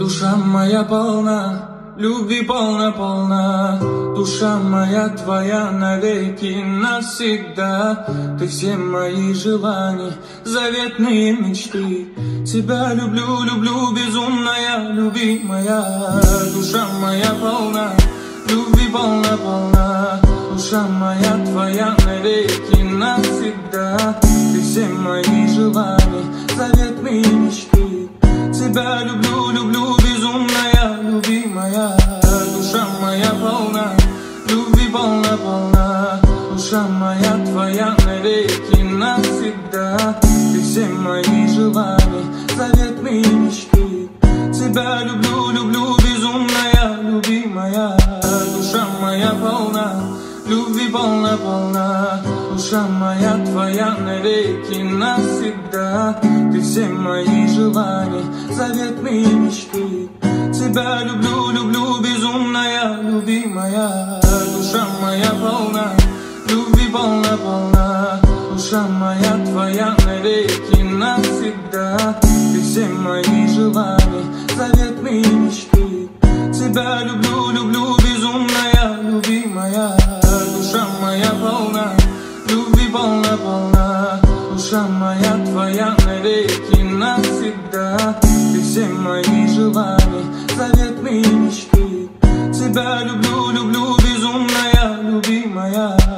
Душа моя полна, любви полна-полна. Душа моя твоя навеки навсегда. Ты все мои желания, заветные мечты. Тебя люблю, люблю, безумная, любимая. Душа моя полна, любви полна-полна. Душа моя твоя навеки навсегда. Ты все мои желания, заветные мечты. Тебя люблю, люблю, безумная, любимая. Душа моя полна, любви полна-полна. Душа моя твоя навеки навсегда. Ты все мои желания, заветные мечты. Тебя люблю, люблю, безумная, любимая. Душа моя полна, любви полна-полна. Душа моя твоя навеки навсегда. Ты все мои желания, заветные мечты. Тебя люблю, люблю, безумная, любимая. Душа моя полна, любви полна-полна. Душа моя твоя навеки навсегда. Ты все мои желания, заветные мечты. Тебя люблю, люблю, безумная, любимая. Душа моя полна, любви полна-полна. Душа моя твоя навеки навсегда. Ты все мои желания, заветные мечты. Тебя люблю, люблю, безумная, любимая.